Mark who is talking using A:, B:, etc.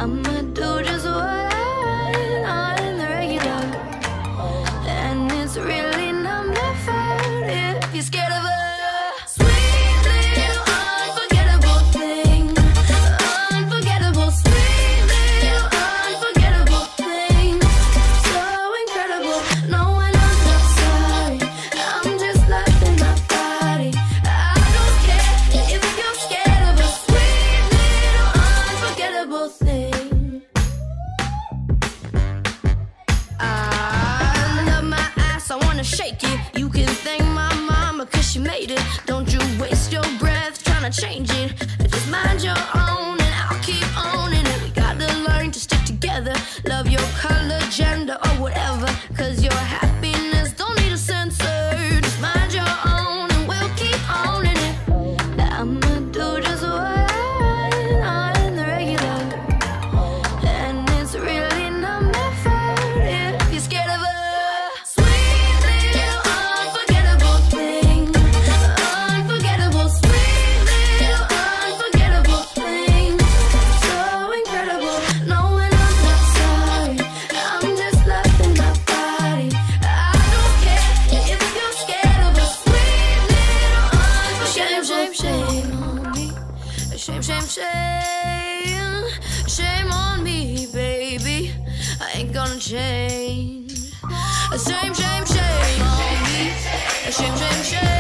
A: I'ma do just what I want in the regular. And it's really not my fault if you're scared of a sweet little unforgettable thing. Unforgettable, sweet little unforgettable thing. So incredible, no one else not sorry. I'm just loving my body. I don't care if you're scared of a sweet little unforgettable thing. I love my ass, I wanna shake it. You can thank my mama cause she made it. Don't you waste your breath trying to change it. Just mind your own and I'll keep owning it. We gotta learn to stick together. Love your color, gender or whatever, cause your happiness don't need a censor. Just mind your own and we'll keep owning it. I'ma do just what I want in the regular. And it's really not my fault if you're scared of a sweet little unforgettable thing. Unforgettable, sweet little unforgettable thing. So incredible, no one else not sorry. I'm just loving my body. I don't care if you're scared of a sweet little unforgettable shame on me. Shame, shame, shame. Shame on me, baby. I ain't gonna change. Shame, shame, shame on me. Shame, shame, shame.